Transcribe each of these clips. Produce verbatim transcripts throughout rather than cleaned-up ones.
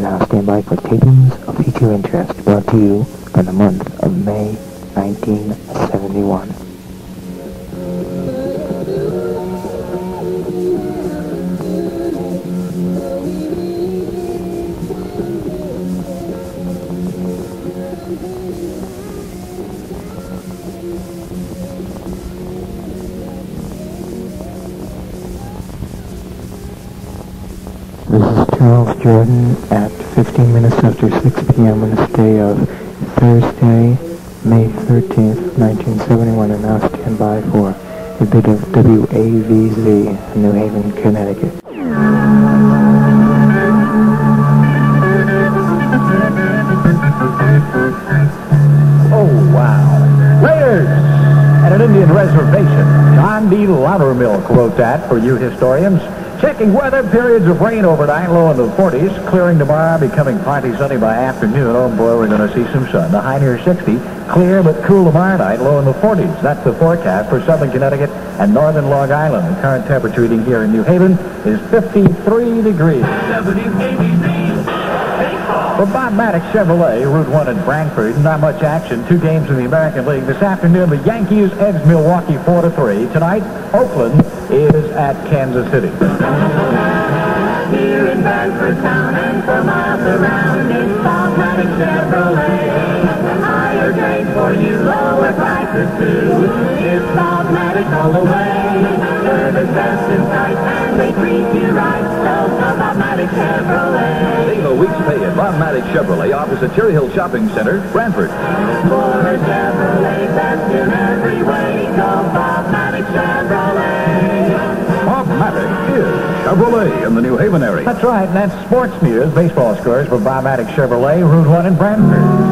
now stand by for Tapings of Future Interest, brought to you for the month of May nineteen seventy-one. This is Charles Jordan at fifteen minutes after six p m on this day of Thursday, May thirteenth, nineteen seventy-one, and now stand by for a bit of W A V Z, New Haven, Connecticut. Oh, wow. Raiders at an Indian reservation. John D. Loudermilk wrote that for you historians. Checking weather, periods of rain overnight, low in the forties. Clearing tomorrow, becoming partly sunny by afternoon. Oh boy, we're going to see some sun. The high near sixty. Clear but cool tomorrow night, low in the forties. That's the forecast for southern Connecticut and northern Long Island. The current temperature reading here in New Haven is fifty-three degrees. For Bob Maddox Chevrolet, Route one at Brantford, not much action. Two games in the American League. This afternoon, the Yankees edge Milwaukee four to three. Tonight, Oakland is at Kansas City. Here in Brantford town and for miles around, it's Bob Maddox Chevrolet. Higher grades for you, lower prices too. It's Bob Maddox all the way. Service best in sight and they treat you right. So come Bob Maddox Chevrolet. Save a week's pay at Bob Maddox Chevrolet offers at Cherry Hill Shopping Center, Brantford. For a Chevrolet best in every way, go Bob Maddox Chevrolet. Bob Maddox is Chevrolet in the New Haven area. That's right, and that's sports news. Baseball scores for Bob Maddox Chevrolet, Route one in Brantford.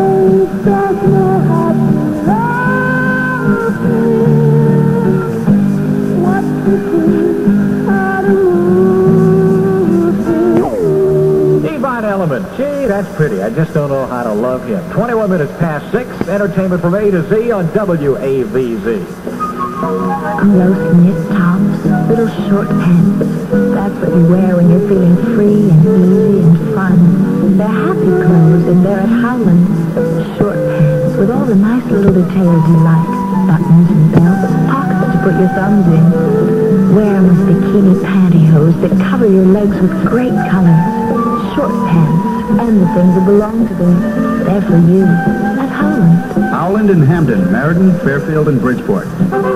Divine Element. Gee, that's pretty. I just don't know how to love him. twenty-one minutes past six. Entertainment from A to Z on W A V Z. Close knit tops, little short pants. That's what you wear when you're feeling free and easy and fun. They're happy clothes and they're at Howland. Short pants with all the nice little details you like. Buttons and belts, pockets to put your thumbs in. Wear them with bikini pantyhose that cover your legs with great colors. Short pants and the things that belong to them. They're for you at Howland. Howland and Hampden, Meriden, Fairfield, and Bridgeport.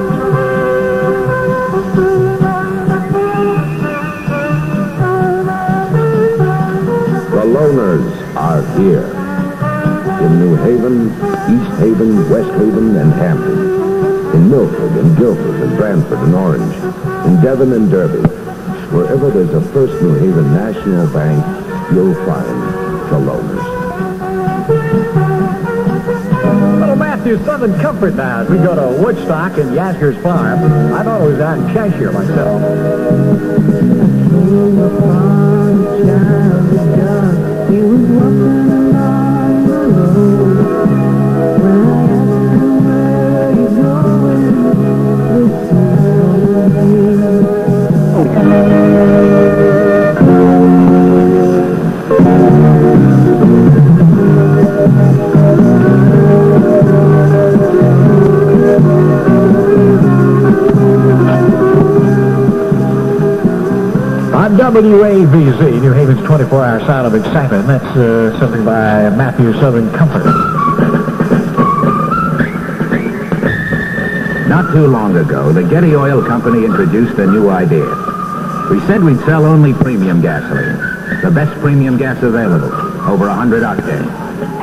The Loners are here. In New Haven, East Haven, West Haven, and Hampton. In Milford and Guilford and Brantford and Orange. In Devon and Derby. Wherever there's a First New Haven National Bank, you'll find the Loners. Little Matthew Southern Comfort now as we go to Woodstock and Yasgur's Farm. I thought it was out in Cheshire myself. He was walking along the road. When I asked him where he's going, this On W A V Z, New Haven's twenty-four hour sound of excitement. That's uh, something by Matthew Southern Comfort. Not too long ago, the Getty Oil Company introduced a new idea. We said we'd sell only premium gasoline. The best premium gas available, over one hundred octane.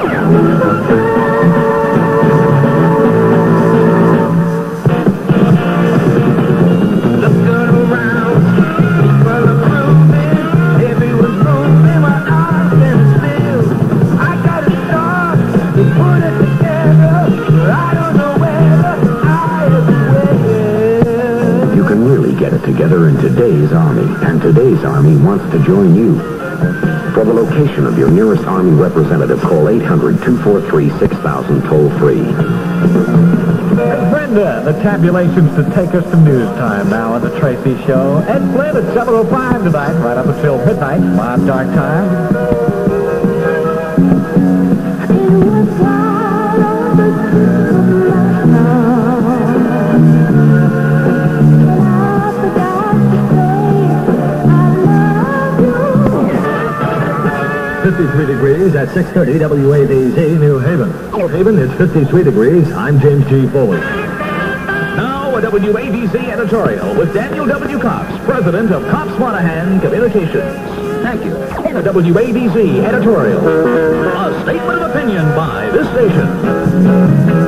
Together in today's Army, and today's Army wants to join you. For the location of your nearest Army representative, call eight hundred, two four three, six thousand toll-free. Hey, Brenda, the tabulations to take us to news time now on the Tracy Show. Ed Flynn at seven oh five tonight, right up until midnight, Mob Dark Time. fifty-three degrees at six thirty W A V Z, New Haven. New Haven, it's fifty-three degrees. I'm James G. Foley. Now a W A V Z editorial with Daniel W. Cox, president of Cox Monahan Communications. Thank you. A W A V Z editorial. A statement of opinion by this station.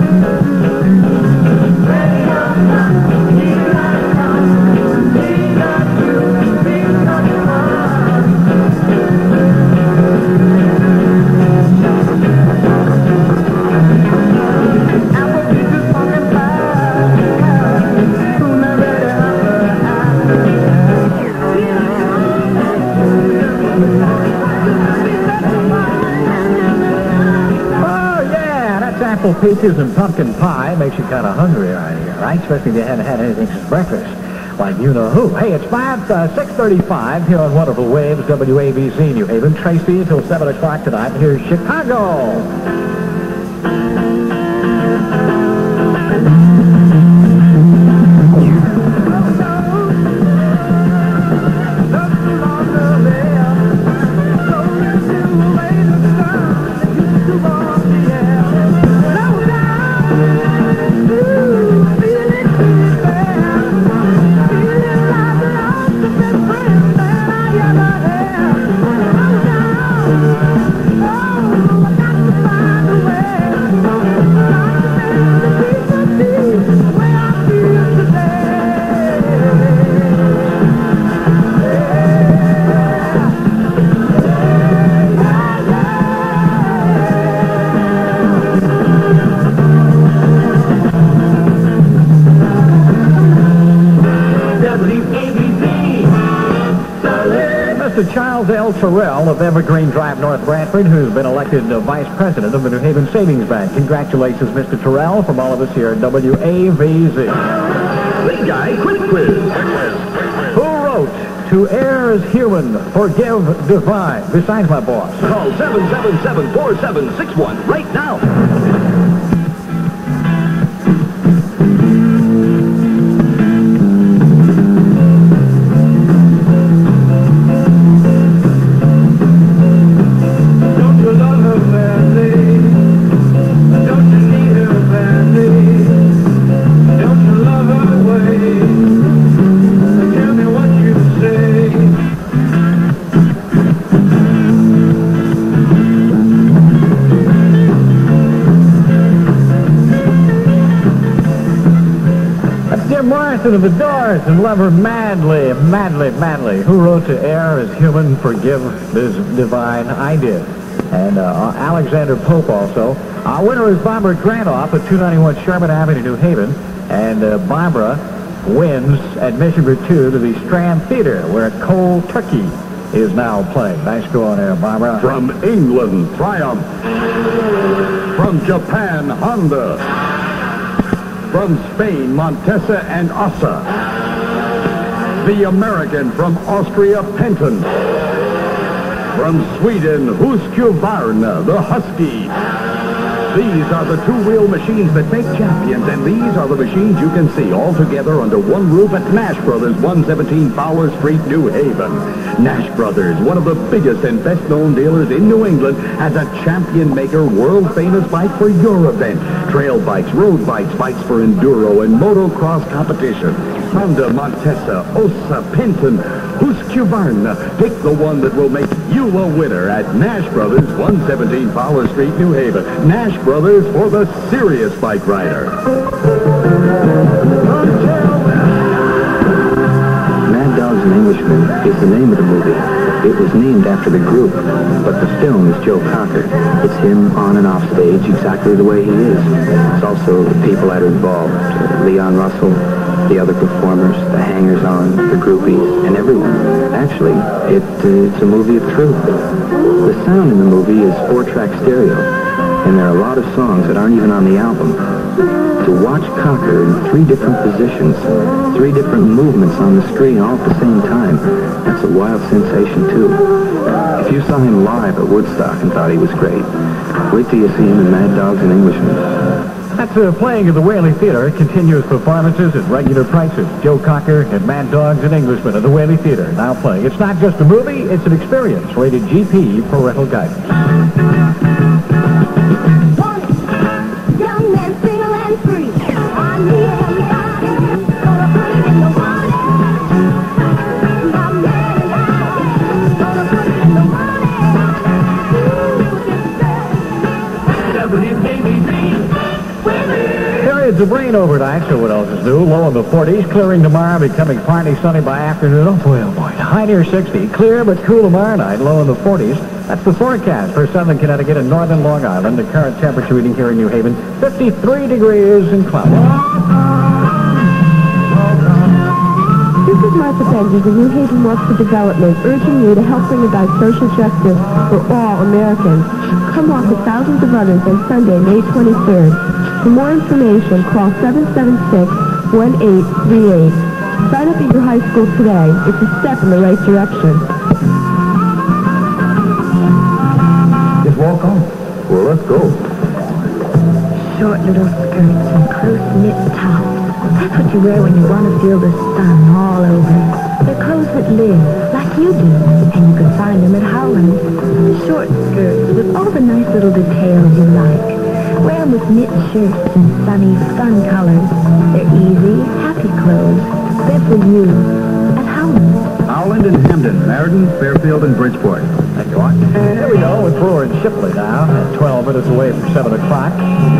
Apple peaches and pumpkin pie makes you kind of hungry around here, right? Especially if you hadn't had anything since breakfast, like you know who. Hey, it's five, uh, six thirty-five here on Wonderful Waves, W A V Z New Haven. Tracy until seven o'clock tonight. Here's Chicago. Charles L. Terrell of Evergreen Drive, North Branford, who's been elected uh, Vice President of the New Haven Savings Bank. Congratulations, Mister Terrell, from all of us here at W A V Z. Big guy, quick quiz. Who wrote, "To err is human, forgive divine"? Besides my boss. Call seven seven seven, four seven six one right now. Of the Doors and love her madly, madly, madly. Who wrote, "To err is human, forgive is divine"? I did. And uh, Alexander Pope also. Our winner is Barbara Grantoff at two ninety-one Sherman Avenue, New Haven. And uh, Barbara wins admission for two to the Strand Theater, where Cold Turkey is now playing. Nice going there, Barbara. From England, Triumph. From Japan, Honda. From Spain, Montesa and Ossa. The American from Austria, Penton. From Sweden, Husqvarna, the Husky. These are the two-wheel machines that make champions, and these are the machines you can see all together under one roof at Nash Brothers, one seventeen Fowler Street, New Haven. Nash Brothers, one of the biggest and best-known dealers in New England, has a champion maker, world-famous bike for your event. Trail bikes, road bikes, bikes for enduro and motocross competition. Honda, Montesa, Ossa, Penton, Husqvarna. Pick the one that will make you a winner at Nash Brothers, one seventeen Fowler Street, New Haven. Nash Brothers for the serious bike rider. Mad Dogs and Englishmen is the name of the movie. It was named after the group, but the film is Joe Cocker. It's him on and off stage exactly the way he is. It's also the people that are involved. Uh, Leon Russell, the other performers, the hangers-on, the groupies, and everyone. Actually, it, uh, it's a movie of truth. The sound in the movie is four-track stereo, and there are a lot of songs that aren't even on the album. To watch Cocker in three different positions, three different movements on the screen all at the same time, that's a wild sensation too. If you saw him live at Woodstock and thought he was great, wait till you see him in Mad Dogs and Englishmen. That's uh, playing at the Whaley Theater. Continuous performances at regular prices. Joe Cocker and Mad Dogs and Englishmen at the Whaley Theater now playing. It's not just a movie, it's an experience. Rated G P, parental guidance. Young man, single and free. I need everybody. Gonna put it in the water. My man and I. Gonna put it in the water. W A V Z. Periods of rain overnight, so what else is new? Low in the forties, clearing tomorrow, becoming partly sunny by afternoon. Oh boy, oh boy. High near sixty. Clear but cool tomorrow night, low in the forties. That's the forecast for southern Connecticut and northern Long Island. The current temperature reading here in New Haven, fifty-three degrees and cloudy. This is Martha Benders of New Haven Work for Development, urging you to help bring about social justice for all Americans. Come walk with thousands of others on Sunday, May twenty-third. For more information, call seven seven six, one eight three eight. Sign up at your high school today. It's a step in the right direction. Just walk on. Well, let's go. Short little skirts and close-knit tops. That's what you wear when you want to feel the sun all over. They're clothes that live, like you do, and you can find them at Howland's. Short skirts with all the nice little details you like. Wear them with knit shirts and sunny, fun colors. They're easy, happy clothes. They're for you at Howland's. Howland and Hamden, Meriden, Fairfield, and Bridgeport. Thank you, Art. Here we go with Brewer and Shipley now, at twelve minutes away from seven o'clock.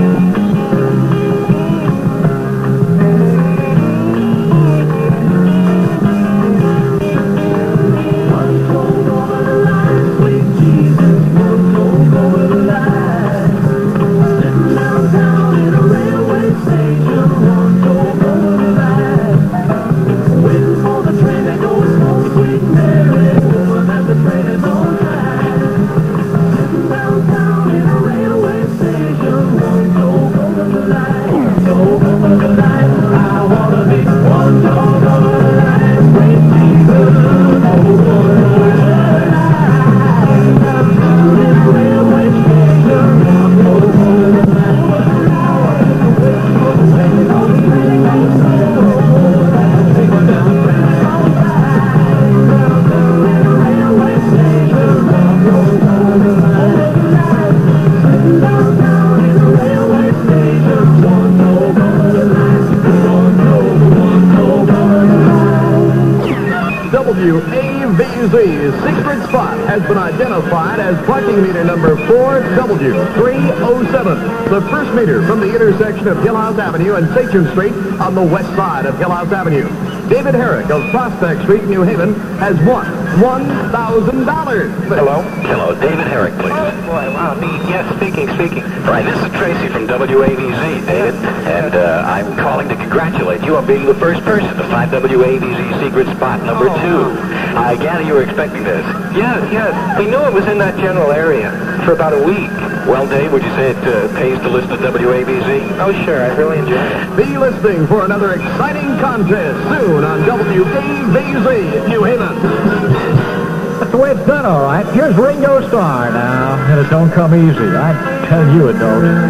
W A V Z's secret spot has been identified as parking meter number four W three oh seven, the first meter from the intersection of Hillhouse Avenue and Sachem Street on the west side of Hillhouse Avenue. David Herrick of Prospect Street, New Haven, has won one thousand dollars. Hello? Hello, David Herrick, please. Oh, boy, wow, me. Yes, speaking, speaking. Right, this is Tracy from W A V Z, David, and uh, I'm calling to congratulate you on being the first person to find W A V Z secret spot number Oh, two. wow. I gather you were expecting this. Yes, yes. We knew it was in that general area for about a week. Well, Dave, would you say it uh, pays to listen to W A V Z? Oh, sure. I really enjoyed it. Be listening for another exciting contest soon on W A V Z New Haven. That's the way it's done, all right. Here's Ringo Starr now, and it don't come easy. I tell you it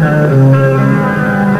don't.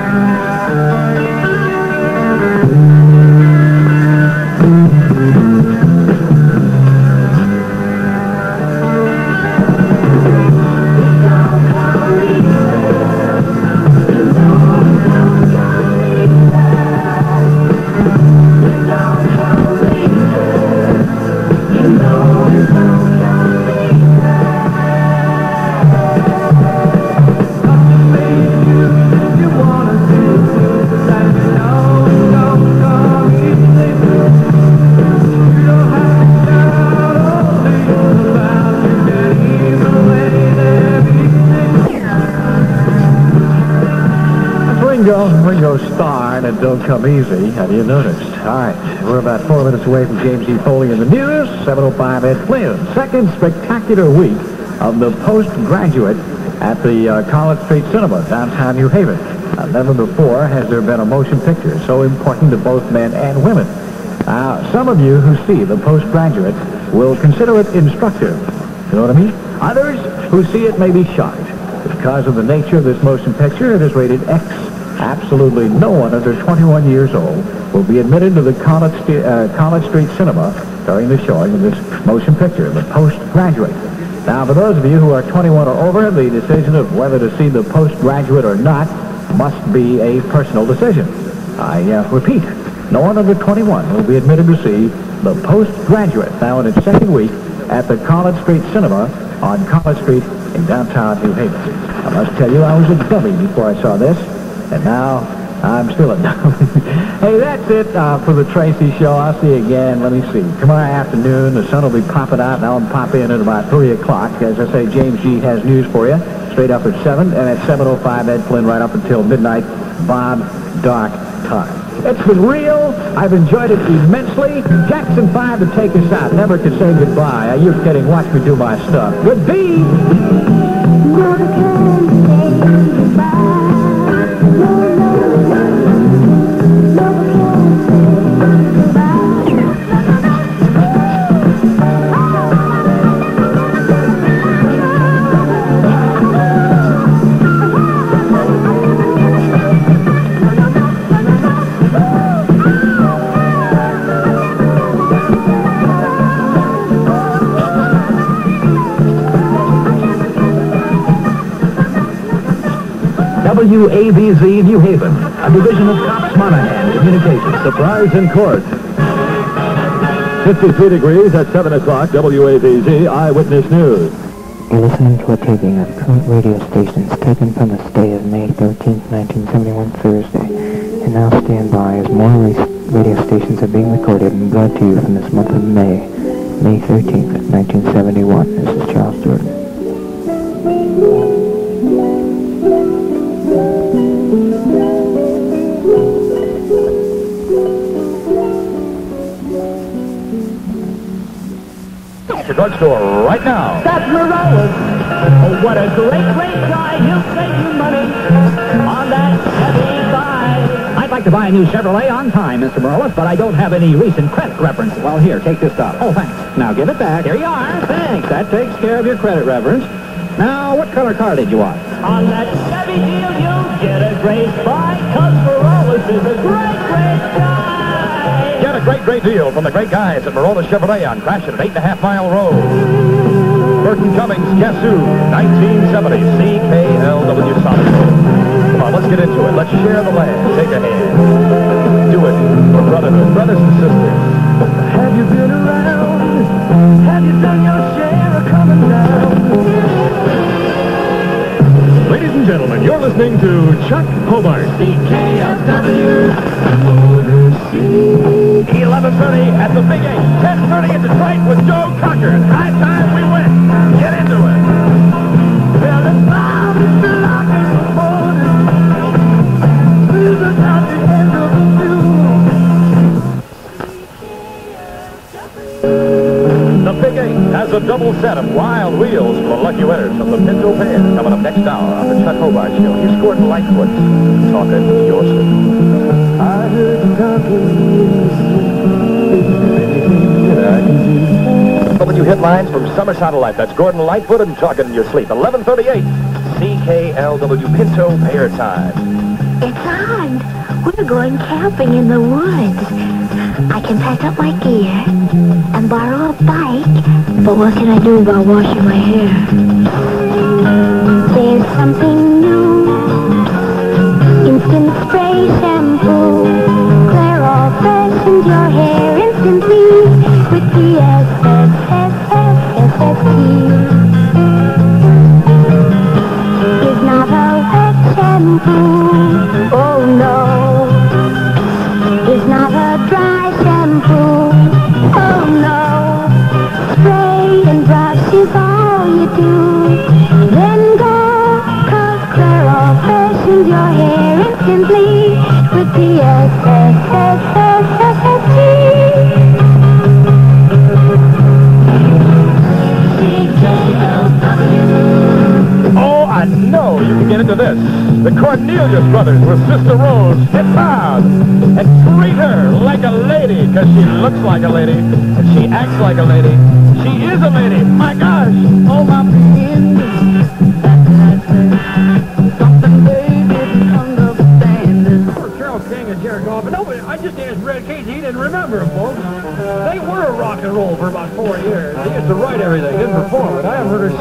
Ringo Starr, and it don't come easy. Have you noticed? All right, we're about four minutes away from James E. Foley in the news. seven oh five at Flynn. Second spectacular week of the postgraduate at the uh, College Street Cinema, downtown New Haven. Uh, never before has there been a motion picture so important to both men and women. Uh, some of you who see the postgraduate will consider it instructive. You know what I mean? Others who see it may be shocked. Because of the nature of this motion picture, it is rated X absolutely no one under twenty-one years old will be admitted to the College, uh, College Street Cinema during the showing of this motion picture, The Postgraduate. Now, for those of you who are twenty-one or over, the decision of whether to see The Postgraduate or not must be a personal decision. I uh, repeat, no one under twenty-one will be admitted to see The Postgraduate, now in its second week at the College Street Cinema on College Street in downtown New Haven. I must tell you, I was a dummy before I saw this, and now I'm still a dummy. Hey, that's it uh, for the Tracy Show. I'll see you again. Let me see. Tomorrow afternoon, the sun will be popping out, and I'll pop in at about three o'clock. As I say, James G. has news for you, straight up at seven, and at seven oh five, Ed Flynn right up until midnight, Bob Dark Time. It's been real. I've enjoyed it immensely. Jackson five to take us out. Never could say goodbye. Uh, you're kidding. Watch me do my stuff. Good B. Never can say goodbye. No, no, no. Never can say W A V Z New Haven, a division of Cops Monahan Communications. Surprise in court. fifty-three degrees at seven o'clock, W A V Z Eyewitness News. You're listening to a taping of current radio stations taken from the day of May thirteenth, nineteen seventy-one, Thursday. And now stand by as more radio stations are being recorded and brought to you from this month of May, May thirteenth, nineteen seventy-one. This is Charles Jordan. The drugstore right now. That's Morales. Oh, what a great, great guy. He'll save you money on that Chevy buy. I'd like to buy a new Chevrolet on time, Mister Morales, but I don't have any recent credit reference. Well, here, take this stuff. Oh, thanks. Now, give it back. Here you are. Thanks. That takes care of your credit reference. Now, what color car did you want? On that Chevy deal, you'll get a great buy, cause Morales is a great, great guy. Get a great, great deal from the great guys at Marola Chevrolet on Gratiot at eight and a half mile road. Burton Cummings, Cassou, nineteen seventy, C K L W Solid. Come on, let's get into it. Let's share the land. Take a hand. Do it for brotherhood, brothers and sisters. Have you been around? Have you done your share of coming down? Ladies and gentlemen, you're listening to Chuck Hobart. C K L W. eleven thirty at the Big Eight. ten thirty at Detroit with Joe Cocker. High time we win. Get into it. Well, the bomb is blocking the border. This is not the end of the news. The Big Eight has a double set of wild wheels for lucky winners from the Pinto pair. Coming up next hour on the Chuck Hobart Show. Here's Gordon Lightfoot talking your sleep. I heard you talking anything that I can do. W headlines from Summer Satellite. That's Gordon Lightfoot and talking in your sleep. eleven thirty-eight. C K L W Pinto pair time. It's on. We're going camping in the woods. I can pack up my gear and borrow a bike, but what can I do about washing my hair? There's something new. Instant spray shampoo. Clear all freshens your hair instantly with the S S S S S S T. Is not a wet shampoo. Oh no. Is not a dry shampoo. Oh no. Spray and brush is all you do. Then go, cause Clairol freshens your hair instantly with the S S S S S S T. C K L W. Oh, I know you can get into this. The Cornelius brothers with Sister Rose hit loud and treat her like a lady, because she looks like a lady and she acts like a lady. She is a lady. My gosh. Oh, my friend, that has been something they didn't understand.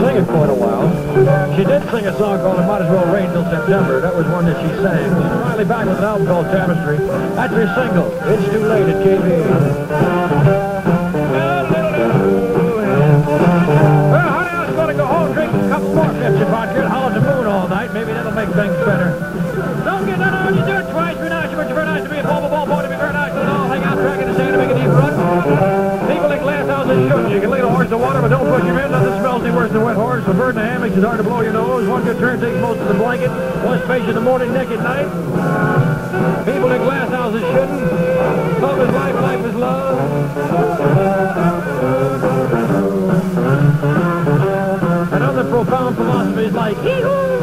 sing it quite a while. She did sing a song called It Might As Well Rain Till September. That was one that she sang. She's finally back with an album called Tapestry. That's her single. It's Too Late at K V A. Well, honey, I was going to go home, drink a couple more Pepsi vodka, and holler at the moon all night. Maybe that'll make things better. Don't get none on you, do it twice. Very nice, but you're very nice to be a ball, ball, boy, to be very nice to all. Hang out, track in the sand, to make a deep run. People in glass houses shouldn't. You can lead a horse to water, but don't push him in. Nothing smells any worse than a wet horse. A bird in a hammock is hard to blow your nose. One good turn takes most of the blanket. One space in the morning, neck at night. People in glass houses shouldn't. Love is life, life is love. And other profound philosophies like hee-hoo.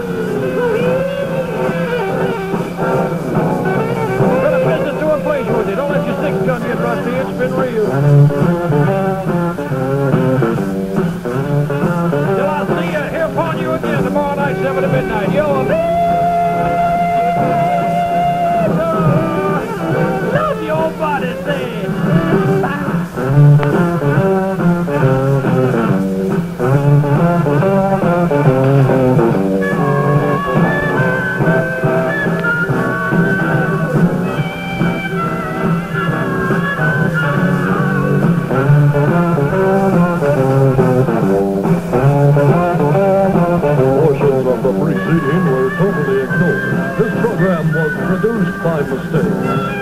Put a business to inflation with you. Don't let your six gun get rusty. It's been real. Till I see you, hear upon you again tomorrow night, seven to midnight. Yo, love your body, say. Portions of the preceding were totally ignored. This program was produced by mistake.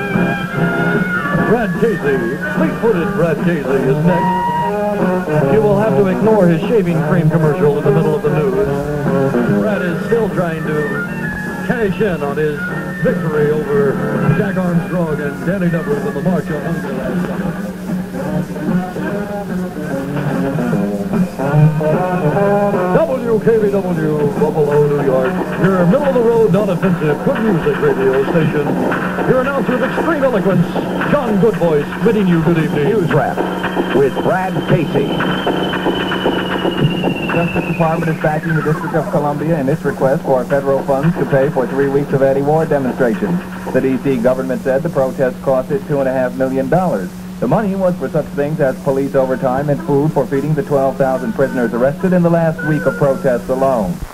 Brad Casey, fleet-footed Brad Casey is next. You will have to ignore his shaving cream commercial in the middle of the news. Brad is still trying to cash in on his victory over Jack Armstrong and Danny Nevers in the March on Hungary last summer. W K V W, Buffalo, New York, your middle-of-the-road, non-offensive, good music radio station. Your announcer of extreme eloquence, John Goodvoice, bidding you good evening. News Wrap with Brad Casey. Justice Department is backing the District of Columbia in its request for federal funds to pay for three weeks of anti-war demonstrations. The D C government said the protest cost it two and a half million dollars. The money was for such things as police overtime and food for feeding the twelve thousand prisoners arrested in the last week of protests alone.